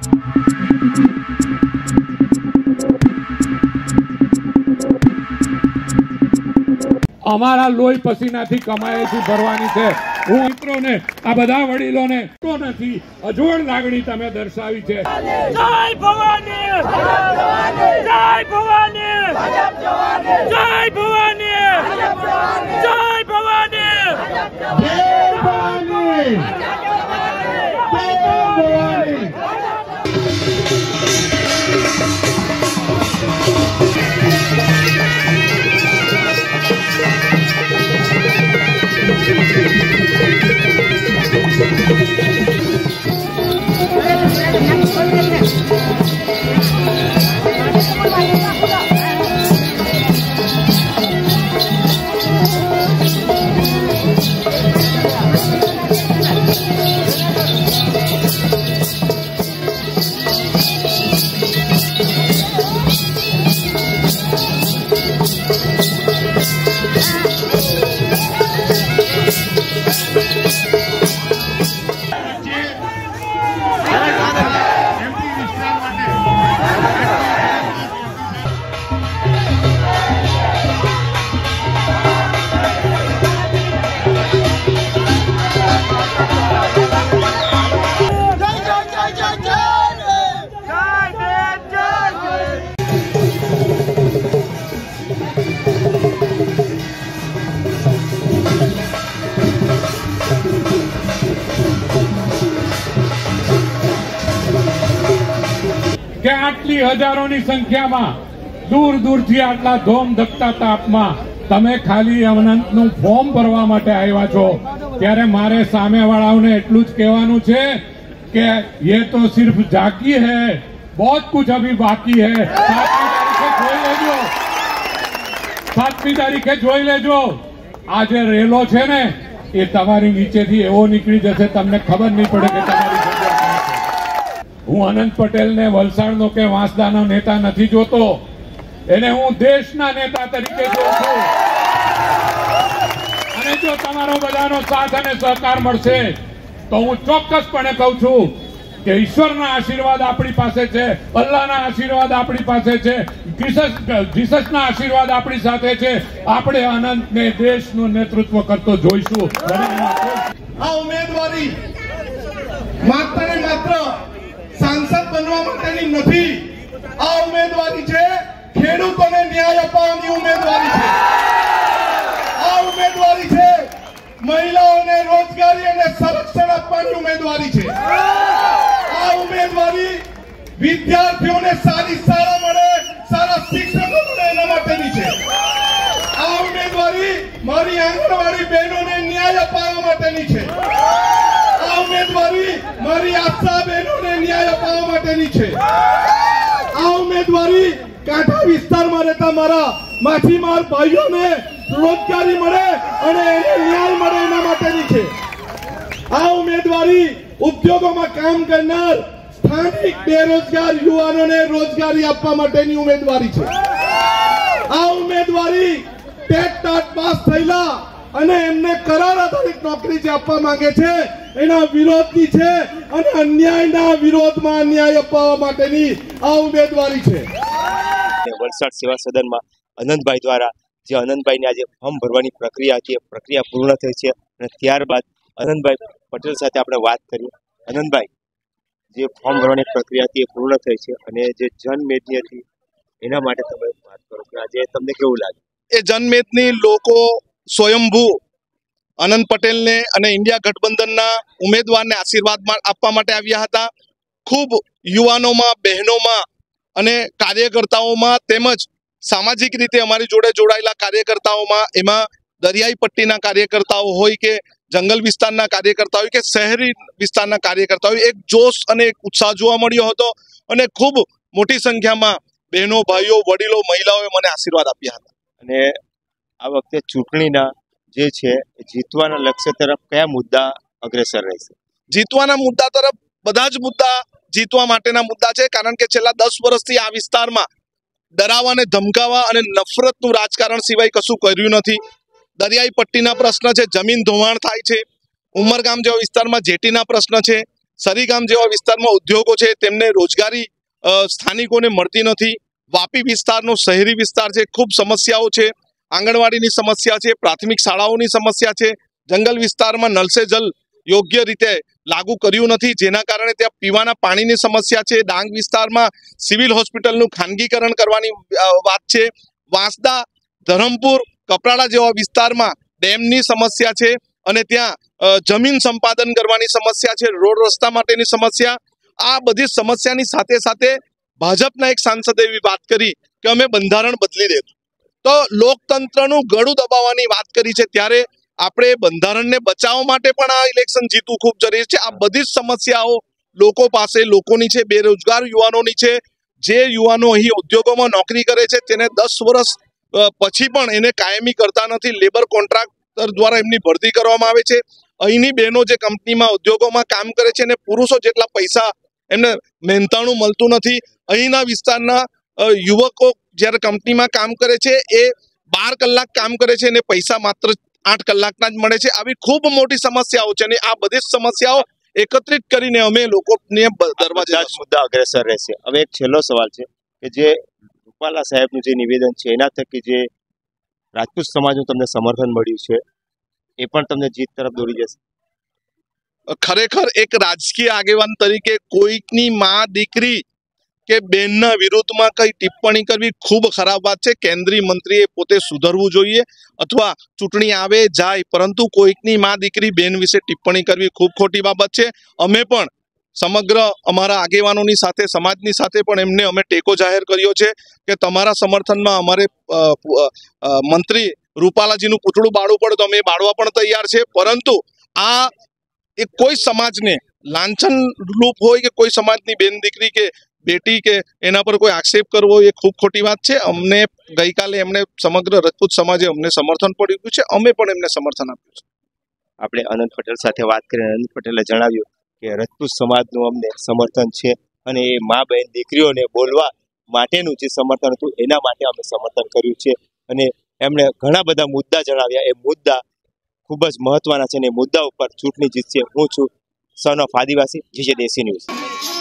અમારા લોહી પસીનાથી કમાયેથી ભરવાની છે। હું મિત્રોને આ બધા વડીલોને નથી અજોડ લાગણી તમે દર્શાવી છે। જય ભવાની, જય ભવાની, જય ભવાની, જય ભવાની, જય ભવાની, જય ભવાની। કે આટલી હજારોની સંખ્યામાં દૂર દૂરથી આટલા ધોમ ધકતા તાપમાં તમે ખાલી અનંતનું ફોર્મ ભરવા માટે આવ્યા છો, ત્યારે મારે સામેવાળાઓને એટલું જ કહેવાનું છે કે ये तो सिर्फ झांकी है, बहुत कुछ अभी बाकी है। 7મી તારીખે જોઈ લેજો। આ જે રેલો છે ને એ તમારી નીચેથી એવો નીકળી જશે, તમને ખબર નહીં પડે કે તમારી હું અનંત પટેલને વલસાડનો કે વાંસદાનો નેતા નથી જોતો, એને હું દેશના નેતા તરીકે જોઉં છું। અને જો તમારો બધાનો સાથ અને સહકાર મળશે તો હું ચોક્કસપણે કહું છું કે ઈશ્વરના આશીર્વાદ આપણી પાસે છે, અલ્લાહના આશીર્વાદ આપણી પાસે છે, જીસસના આશીર્વાદ આપણી સાથે છે। આપણે અનંતને દેશનું નેતૃત્વ કરતો જોઈશું। આ ઉમેદવારી માત્ર ને માત્ર सांसद बनवा माटेनी नहीं, आ उम्मीदवारी छे खेडूतोने न्याय अपावવાની उम्मीदवारी छे। आ उम्मीदवारी छे महिलाओने रोजगारी અને સંરક્ષણ આપવાની उम्मीदवारी छे। आ उम्मीदवारी विद्यार्थीओने सारी शाळा મળે, સારા શિક્ષકો મળે એના માટેની છે। આ ઉम्मीदवारी મારી આંગણવાડી બહેનોને ન્યાય અપાવવા માટેની છે। આ ઉम्मीदवारी મારી આશા બહેનોને ન્યાય અપાવવા માટેની છે। આ ઉम्मीदवारी કાંઠા વિસ્તારમાં રહેતા મારા માછીમાર ભાઈઓને રોજગારી મળે અને એને ન્યાય મળે એના માટેની છે। આ ઉम्मीदवारी ઉદ્યોગોમાં કામ કરનાર સ્થાનિક બેરોજગાર યુવાનોને રોજગારી આપવા માટેની ઉम्मीदवारी છે। આ ઉम्मीदवारी ટેટ ટાટ પાસ થયેલા અને એમને કરાર આધારિત નોકરી જે આપવા માંગે છે એના વિરોધની છે અને અન્યાયના વિરોધમાં ન્યાય અપાવવા માટેની આ ઉम्मीदवारी છે। વલસાડ સેવા સદનમાં અનંતભાઈ દ્વારા જે અનંતભાઈની આજે ફોર્મ ભરવાની પ્રક્રિયા હતી એ પ્રક્રિયા પૂર્ણ થઈ છે અને ત્યારબાદ અનંતભાઈ પટેલ સાથે આપણે વાત કરી। અનંતભાઈ, જે ફોર્મ ભરવાની પ્રક્રિયા હતી એ પૂર્ણ થઈ છે અને જે જનમેદની હતી એના માટે તમે વાત કરો કે આજે તમને કેવું લાગે? એ જનમેદની લોકો સ્વયંભૂ અનંત પટેલને અને ઇન્ડિયા ગઠબંધનના ઉમેદવારને આશીર્વાદ આપવા માટે આવ્યા હતા। ખૂબ યુવાનોમાં, બહેનોમાં અને કાર્યકર્તાઓમાં તેમજ સામાજિક રીતે અમારી જોડે જોડાયેલા કાર્યકર્તાઓમાં, એમાં દરિયાઈ પટ્ટીના કાર્યકર્તાઓ હોય કે જંગલ વિસ્તારના કાર્યકર્તાઓ હોય કે શહેરી વિસ્તારના કાર્યકર્તાઓ, એક જોશ અને એક ઉત્સાહ જોવા મળ્યો હતો અને ખૂબ મોટી સંખ્યામાં બહેનો, ભાઈઓ, વડીલો, મહિલાઓએ મને આશીર્વાદ આપ્યા હતા। અને આ વખતે ચૂંટણીના જે છે જીતવાના લક્ષ્ય તરફ કયા મુદ્દા અગ્રેસર રહેશે? જીતવાના મુદ્દા તરફ બધા જ મુદ્દા જીતવા માટેના મુદ્દા છે, કારણ કે છેલ્લા 10 વર્ષથી આ વિસ્તારમાં ડરાવા અને ધમકાવા અને નફરતનું રાજકારણ સિવાય કશું કર્યું નથી। દરિયાઈ પટ્ટીના પ્રશ્ન છે, જમીન ધોવાણ થાય છે, ઉમરગામ જેવા વિસ્તારમાં જેટીના પ્રશ્ન છે, સરીગામ જેવા વિસ્તારમાં ઉદ્યોગો છે તેમને રોજગારી સ્થાનિકોને મળતી નથી. વાપી વિસ્તારનો શહેરી વિસ્તાર છે, ખૂબ સમસ્યાઓ છે. આંગણવાડીની સમસ્યા છે, પ્રાથમિક શાળાઓની સમસ્યા છે. જંગલ વિસ્તારમાં નલ સે જલ યોગ્ય રીતે લાગુ કર્યું નથી, જેના કારણે ત્યાં પીવાના પાણીની સમસ્યા છે. ડાંગ વિસ્તારમાં સિવિલ હોસ્પિટલનું ખાનગીકરણ કરવાની વાત છે. વાંસદા, ધરમપુર, કપરાડા જેવા વિસ્તારમાં ડેમની સમસ્યા છે અને ત્યાં જમીન સંપાદન કરવાની સમસ્યા છે, રોડ રસ્તા માટેની સમસ્યા. આ બધી સમસ્યાની સાથે સાથે ભાજપના એક સાંસદે એવી વાત કરી કે અમે બંધારણ બદલી દે, તો લોકતંત્રનું ગળું દબાવવાની વાત કરી છે. ત્યારે આપણે બંધારણને બચાવવા માટે પણ આ ઇલેક્શન જીતવું ખૂબ જરૂરી છે. આ બધી જ સમસ્યાઓ લોકો પાસે લોકોની છે, બેરોજગાર યુવાનોની છે. જે યુવાનો અહીં ઉદ્યોગોમાં નોકરી કરે છે તેને 10 વર્ષ પછી પણ એને કાયમી કરતા નથી. લેબર કોન્ટ્રાક્ટર દ્વારા એમની ભરતી કરવામાં આવે છે. અહીંની બહેનો જે કંપનીમાં ઉદ્યોગોમાં કામ કરે છે એને પુરુષો જેટલા પૈસા એમને મહેનતાણું મળતું નથી. અહીંના વિસ્તારના યુવકો જ્યારે કંપનીમાં કામ કરે છે એ 12 કલાક કામ કરે છે અને પૈસા માત્ર 8 કલાકના જ મળે છે. આવી ખૂબ મોટી સમસ્યાઓ છે અને આ બધી જ સમસ્યાઓ એકત્રિત કરીને અમે લોકોને દરવાજા મુદ્દા અગ્રેસર રહેશે. હવે એક છેલ્લો સવાલ છે કે જે રૂપાલા સાહેબનું જે નિવેદન છે એના થકી જે રાજપૂત સમાજનું તમને સમર્થન મળ્યું છે એ પણ તમને જીત તરફ દોરી જશે. ખરેખર એક રાજકીય આગેવાન તરીકે કોઈકની માં, દીકરી કે બેનના વિરુદ્ધમાં કઈ ટિપ્પણી કરવી ખૂબ ખરાબ વાત છે. કેન્દ્રીય મંત્રીએ પોતે સુધરવું જોઈએ, અથવા ચૂંટણી આવે જાય પરંતુ કોઈકની માં, દીકરી, બેન વિશે ટિપ્પણી કરવી ખૂબ ખોટી બાબત છે. અમે પણ સમગ્ર અમારા આગેવાનોની સાથે, સમાજની સાથે પણ એમને અમે ટેકો જાહેર કર્યો છે કે તમારા સમર્થનમાં અમારે મંત્રી રૂપાલાજીનું પૂતળું બાળવું પડે તો અમે બાળવા પણ તૈયાર છે. પરંતુ આ એ કોઈ સમાજને લાંછન રૂપ હોય કે કોઈ સમાજની બેન, દીકરી કે બેટી કે એના પર કોઈ આક્ષેપ કરવો એ ખૂબ ખોટી વાત છે. અમને ગઈકાલે એમને સમગ્ર રાજપૂત સમાજે અમને સમર્થન પડ્યું છે, અમે પણ એમને સમર્થન આપ્યું છે. આપણે અનંત પટેલ સાથે વાત કરીને અનંત પટેલે જણાવ્યું કે રાજપૂત સમાજનું અમને સમર્થન છે અને એ મા, બહેન, દીકરીઓને બોલવા માટેનું જે સમર્થન હતું એના માટે અમે સમર્થન કર્યું છે. અને એમણે ઘણા બધા મુદ્દા જણાવ્યા. એ મુદ્દા ખૂબ જ મહત્વના છે અને એ મુદ્દા ઉપર ચૂંટણી જીતશે. હું છું સન ઓફ આદિવાસી, જે દેશી ન્યૂઝ.